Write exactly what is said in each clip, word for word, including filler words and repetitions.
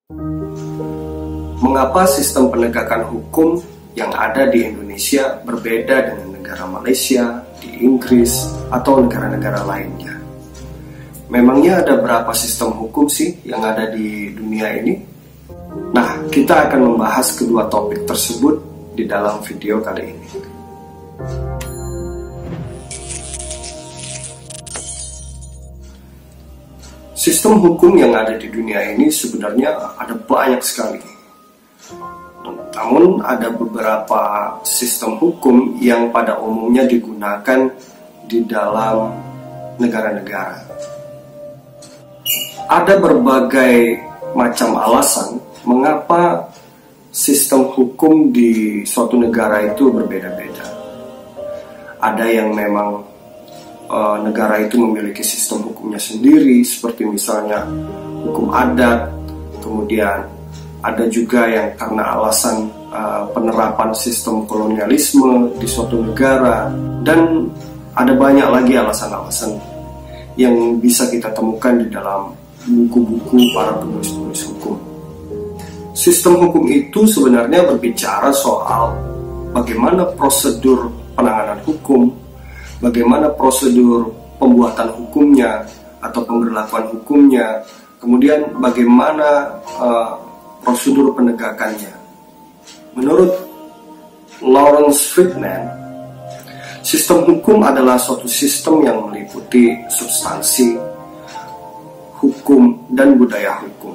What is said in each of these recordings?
Mengapa sistem penegakan hukum yang ada di Indonesia berbeda dengan negara Malaysia, di Inggris, atau negara-negara lainnya? Memangnya ada berapa sistem hukum sih yang ada di dunia ini? Nah, kita akan membahas kedua topik tersebut di dalam video kali ini. Sistem hukum yang ada di dunia ini sebenarnya ada banyak sekali. Namun ada beberapa sistem hukum yang pada umumnya digunakan di dalam negara-negara. Ada berbagai macam alasan mengapa sistem hukum di suatu negara itu berbeda-beda. Ada yang memang uh, negara itu memiliki sistem hukumnya sendiri, seperti misalnya hukum adat. Kemudian ada juga yang karena alasan uh, penerapan sistem kolonialisme di suatu negara, dan ada banyak lagi alasan-alasan yang bisa kita temukan di dalam buku-buku para penulis-penulis hukum. Sistem hukum itu sebenarnya berbicara soal bagaimana prosedur penanganan hukum, bagaimana prosedur pembuatan hukumnya atau pemberlakuan hukumnya, kemudian bagaimana uh, prosedur penegakannya. Menurut Lawrence Friedman, sistem hukum adalah suatu sistem yang meliputi substansi, hukum, dan budaya hukum.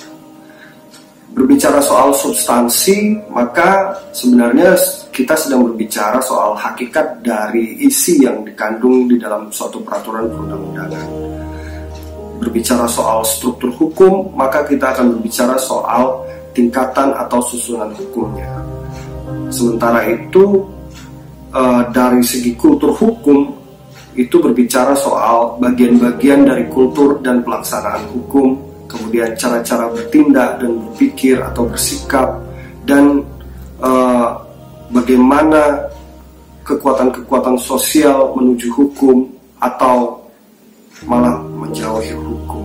Berbicara soal substansi, maka sebenarnya kita sedang berbicara soal hakikat dari isi yang dikandung di dalam suatu peraturan perundang-undangan. Berbicara soal struktur hukum, maka kita akan berbicara soal tingkatan atau susunan hukumnya. Sementara itu, uh, dari segi kultur hukum, itu berbicara soal bagian-bagian dari kultur dan pelaksanaan hukum, kemudian cara-cara bertindak dan berpikir atau bersikap, dan uh, bagaimana kekuatan-kekuatan sosial menuju hukum atau malah menjauhi hukum.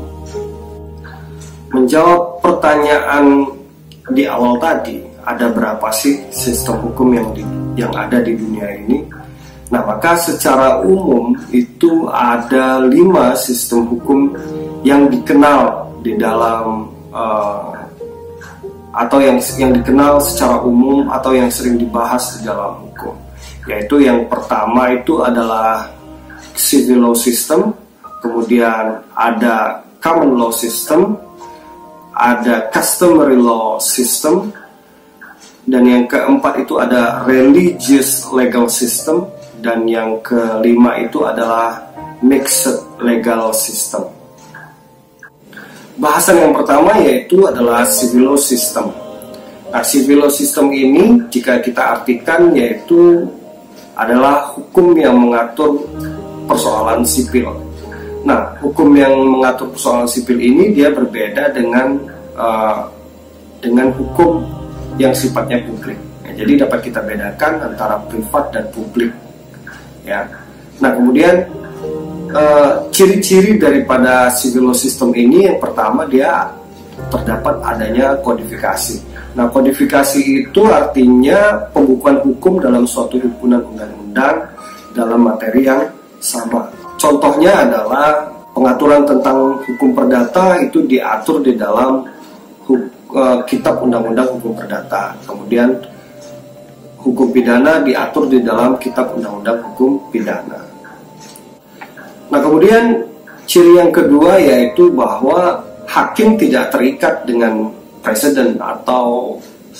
Menjawab pertanyaan di awal tadi, ada berapa sih sistem hukum yang di, yang ada di dunia ini? Nah, maka secara umum itu ada lima sistem hukum yang dikenal di dalam uh, atau yang yang dikenal secara umum atau yang sering dibahas di dalam hukum. Yaitu yang pertama itu adalah civil law system, kemudian ada common law system, ada customary law system, dan yang keempat itu ada religious legal system, dan yang kelima itu adalah mixed legal system. Bahasan yang pertama yaitu adalah civil law system. Nah, civil law system ini jika kita artikan yaitu adalah hukum yang mengatur persoalan sipil. Nah, hukum yang mengatur persoalan sipil ini dia berbeda dengan uh, dengan hukum yang sifatnya publik. Ya, jadi dapat kita bedakan antara privat dan publik. Ya. Nah, kemudian uh, ciri-ciri daripada civil law system ini, yang pertama dia terdapat adanya kodifikasi. Nah, kodifikasi itu artinya pembukuan hukum dalam suatu himpunan undang-undang dalam materi yang sama. Contohnya adalah pengaturan tentang hukum perdata itu diatur di dalam uh, kitab undang-undang hukum perdata. Kemudian hukum pidana diatur di dalam kitab undang-undang hukum pidana. Nah, kemudian ciri yang kedua yaitu bahwa hakim tidak terikat dengan presiden atau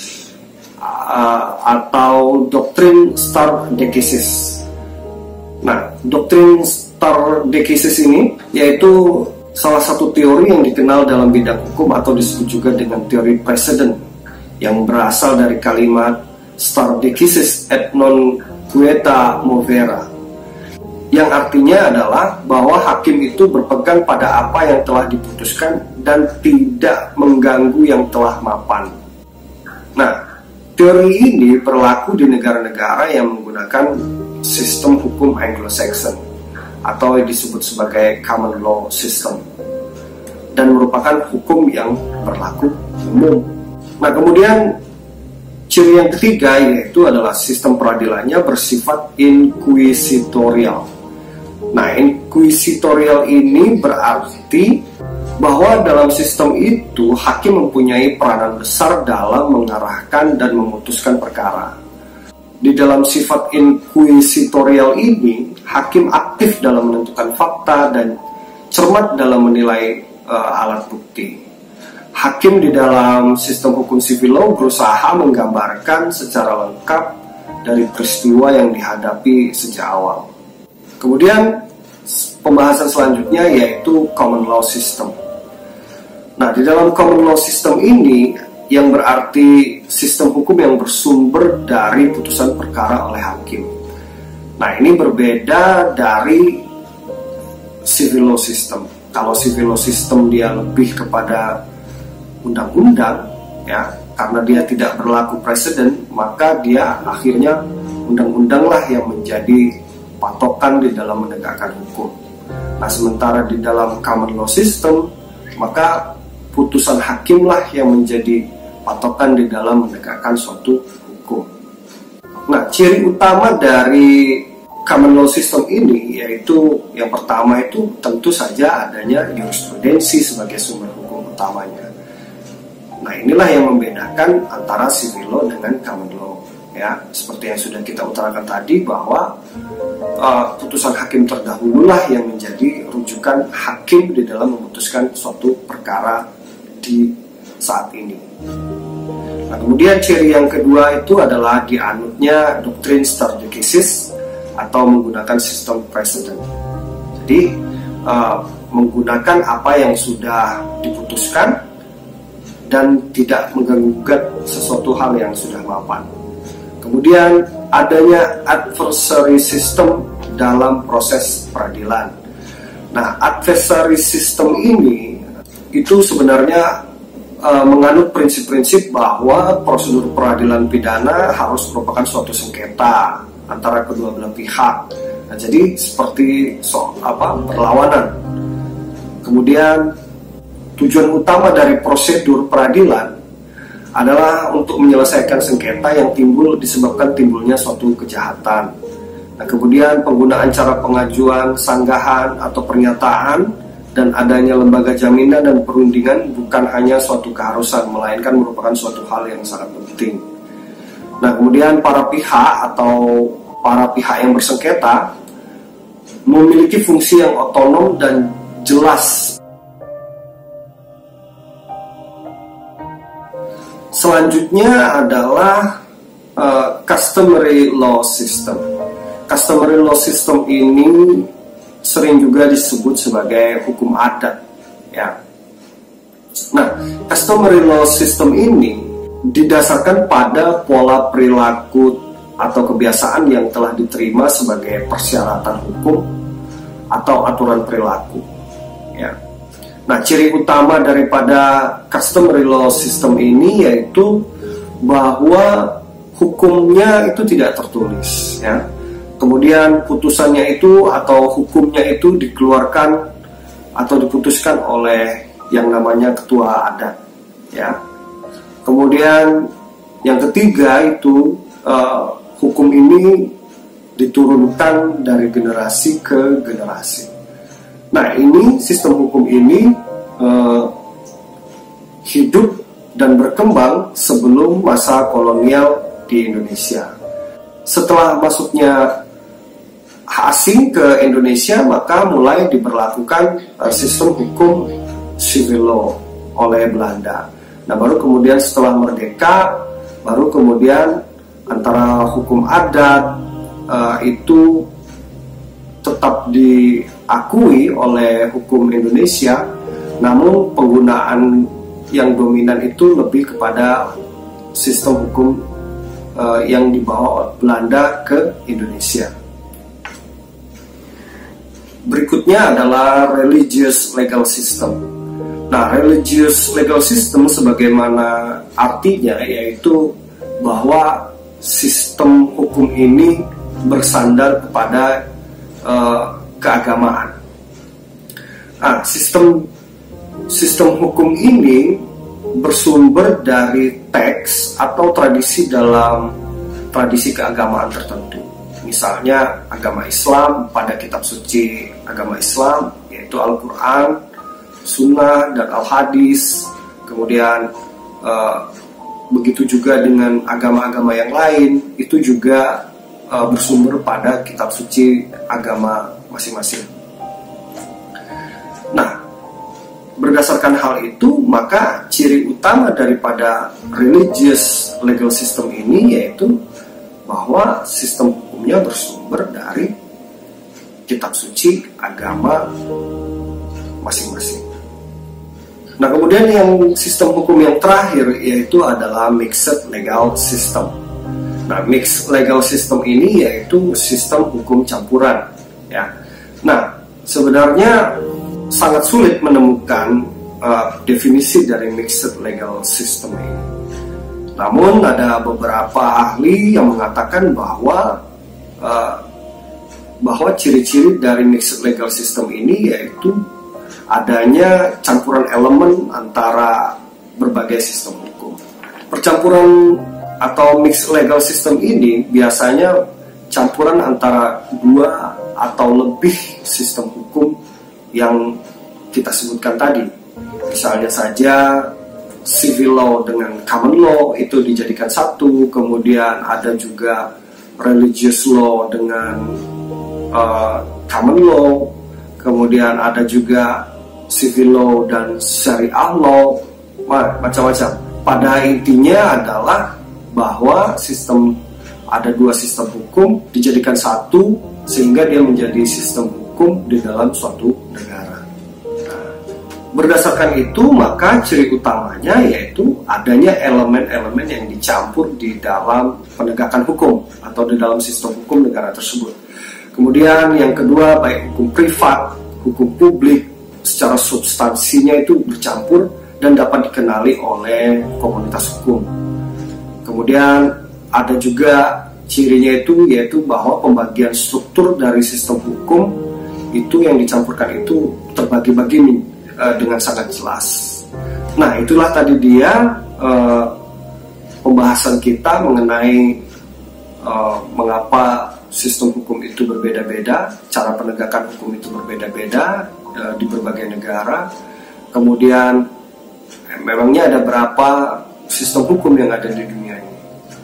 uh, atau doktrin stare decisis. Nah, doktrin stare decisis ini yaitu salah satu teori yang dikenal dalam bidang hukum atau disebut juga dengan teori presiden, yang berasal dari kalimat stare decisis et non quieta movere, yang artinya adalah bahwa hakim itu berpegang pada apa yang telah diputuskan dan tidak mengganggu yang telah mapan. Nah, teori ini berlaku di negara-negara yang menggunakan sistem hukum Anglo-Saxon atau yang disebut sebagai common law system, dan merupakan hukum yang berlaku umum. Nah, kemudian ciri yang ketiga yaitu adalah sistem peradilannya bersifat inkuisitorial. Nah, inkuisitorial ini berarti bahwa dalam sistem itu hakim mempunyai peranan besar dalam mengarahkan dan memutuskan perkara. Di dalam sifat inkuisitorial ini, hakim aktif dalam menentukan fakta dan cermat dalam menilai uh, alat bukti. Hakim di dalam sistem hukum civil law berusaha menggambarkan secara lengkap dari peristiwa yang dihadapi sejak awal. Kemudian pembahasan selanjutnya yaitu common law system. Nah, di dalam common law system ini yang berarti sistem hukum yang bersumber dari putusan perkara oleh hakim. Nah, ini berbeda dari civil law system. Kalau civil law system dia lebih kepada undang-undang, ya, karena dia tidak berlaku presiden, maka dia akhirnya undang-undanglah yang menjadi patokan di dalam menegakkan hukum. Nah, sementara di dalam common law system, maka putusan hakimlah yang menjadi patokan di dalam menegakkan suatu hukum. Nah, ciri utama dari common law system ini yaitu yang pertama itu tentu saja adanya jurisprudensi sebagai sumber hukum utamanya. Nah, inilah yang membedakan antara civil law dengan common law. Ya, seperti yang sudah kita utarakan tadi bahwa uh, putusan hakim terdahululah yang menjadi rujukan hakim di dalam memutuskan suatu perkara di saat ini. Nah, kemudian ciri yang kedua itu adalah dianutnya doktrin stare decisis atau menggunakan sistem precedent. Jadi uh, menggunakan apa yang sudah diputuskan dan tidak mengganggu sesuatu hal yang sudah mapan. Kemudian adanya adversary system dalam proses peradilan. Nah, adversary system ini itu sebenarnya uh, menganut prinsip-prinsip bahwa prosedur peradilan pidana harus merupakan suatu sengketa antara kedua belah pihak. Nah, jadi seperti so, apa perlawanan. Kemudian tujuan utama dari prosedur peradilan adalah untuk menyelesaikan sengketa yang timbul disebabkan timbulnya suatu kejahatan. Nah, kemudian penggunaan cara pengajuan, sanggahan atau pernyataan dan adanya lembaga jaminan dan perundingan bukan hanya suatu keharusan, melainkan merupakan suatu hal yang sangat penting. Nah, kemudian para pihak atau para pihak yang bersengketa memiliki fungsi yang otonom dan jelas. Selanjutnya adalah uh, customary law system. Customary law system ini sering juga disebut sebagai hukum adat, ya. Nah, customary law system ini didasarkan pada pola perilaku atau kebiasaan yang telah diterima sebagai persyaratan hukum atau aturan perilaku, ya. Nah, ciri utama daripada customary law system ini yaitu bahwa hukumnya itu tidak tertulis, ya. Kemudian putusannya itu atau hukumnya itu dikeluarkan atau diputuskan oleh yang namanya ketua adat, ya. Kemudian yang ketiga itu uh, hukum ini diturunkan dari generasi ke generasi. Nah, ini sistem hukum ini uh, hidup dan berkembang sebelum masa kolonial di Indonesia. Setelah masuknya asing ke Indonesia, maka mulai diberlakukan uh, sistem hukum civil law oleh Belanda. Nah, baru kemudian setelah merdeka, baru kemudian antara hukum adat uh, itu tetap diakui oleh hukum Indonesia, namun penggunaan yang dominan itu lebih kepada sistem hukum uh, yang dibawa Belanda ke Indonesia. Berikutnya adalah religious legal system. Nah, religious legal system sebagaimana artinya yaitu bahwa sistem hukum ini bersandar kepada uh, keagamaan. Nah, sistem sistem hukum ini bersumber dari teks atau tradisi dalam tradisi keagamaan tertentu. Misalnya agama Islam, pada kitab suci agama Islam yaitu Al-Quran, Sunnah, dan Al-Hadis. Kemudian uh, begitu juga dengan agama-agama yang lain, itu juga uh, bersumber pada kitab suci agama masing-masing. Nah, berdasarkan hal itu, maka ciri utama daripada religious legal system ini yaitu bahwa sistem hukumnya bersumber dari kitab suci agama masing-masing. Nah, kemudian yang sistem hukum yang terakhir yaitu adalah mixed legal system. Nah, mixed legal system ini yaitu sistem hukum campuran, ya. Nah, sebenarnya sangat sulit menemukan uh, definisi dari mixed legal system ini. Namun ada beberapa ahli yang mengatakan bahwa uh, bahwa ciri-ciri dari mixed legal system ini yaitu adanya campuran elemen antara berbagai sistem hukum. Percampuran atau mixed legal system ini biasanya campuran antara dua atau lebih sistem hukum yang kita sebutkan tadi. Misalnya saja civil law dengan common law itu dijadikan satu, kemudian ada juga religious law dengan uh, common law, kemudian ada juga civil law dan syariah law, macam-macam. Pada intinya adalah bahwa sistem ada dua sistem hukum dijadikan satu sehingga dia menjadi sistem hukum di dalam suatu negara. Nah, berdasarkan itu maka ciri utamanya yaitu adanya elemen-elemen yang dicampur di dalam penegakan hukum atau di dalam sistem hukum negara tersebut. Kemudian yang kedua, baik hukum privat, hukum publik, secara substansinya itu bercampur dan dapat dikenali oleh komunitas hukum. Kemudian ada juga cirinya itu yaitu bahwa pembagian struktur dari sistem hukum itu yang dicampurkan itu terbagi-bagi uh, dengan sangat jelas. Nah, itulah tadi dia uh, pembahasan kita mengenai uh, mengapa sistem hukum itu berbeda-beda, cara penegakan hukum itu berbeda-beda uh, di berbagai negara. Kemudian eh, memangnya ada berapa sistem hukum yang ada di dunia ini.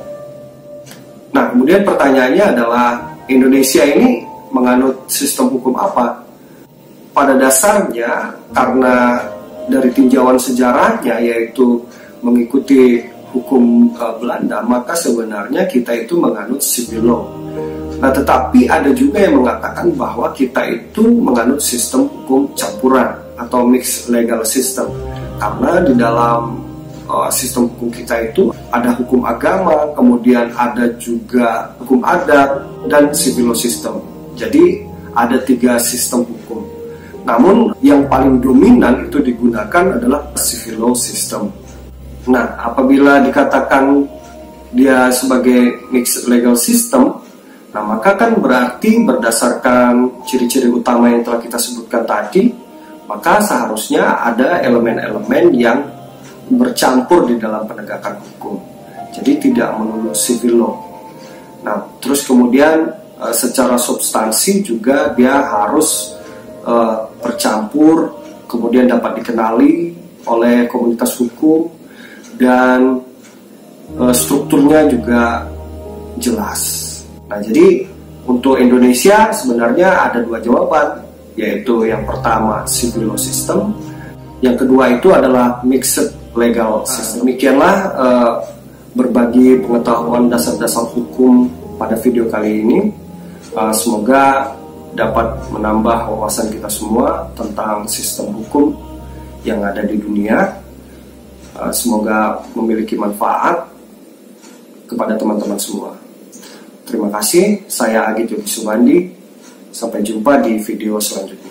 Nah, kemudian pertanyaannya adalah Indonesia ini menganut sistem hukum apa? Pada dasarnya karena dari tinjauan sejarahnya yaitu mengikuti hukum uh, Belanda, maka sebenarnya kita itu menganut civil law. Nah, tetapi ada juga yang mengatakan bahwa kita itu menganut sistem hukum campuran atau mixed legal system, karena di dalam uh, sistem hukum kita itu ada hukum agama, kemudian ada juga hukum adat dan civil law system. Jadi ada tiga sistem hukum. Namun yang paling dominan itu digunakan adalah civil law system. Nah, apabila dikatakan dia sebagai mixed legal system, nah maka kan berarti berdasarkan ciri-ciri utama yang telah kita sebutkan tadi, maka seharusnya ada elemen-elemen yang bercampur di dalam penegakan hukum. Jadi tidak melulu civil law. Nah, terus kemudian e, secara substansi juga dia harus e, bercampur, kemudian dapat dikenali oleh komunitas hukum, dan e, strukturnya juga jelas. Nah, jadi untuk Indonesia sebenarnya ada dua jawaban, yaitu yang pertama civil law system, yang kedua itu adalah mixed legal system. Demikianlah uh, berbagi pengetahuan dasar-dasar hukum pada video kali ini. Uh, semoga dapat menambah wawasan kita semua tentang sistem hukum yang ada di dunia. Uh, semoga memiliki manfaat kepada teman-teman semua. Terima kasih, saya Agit Yogi Subandi. Sampai jumpa di video selanjutnya.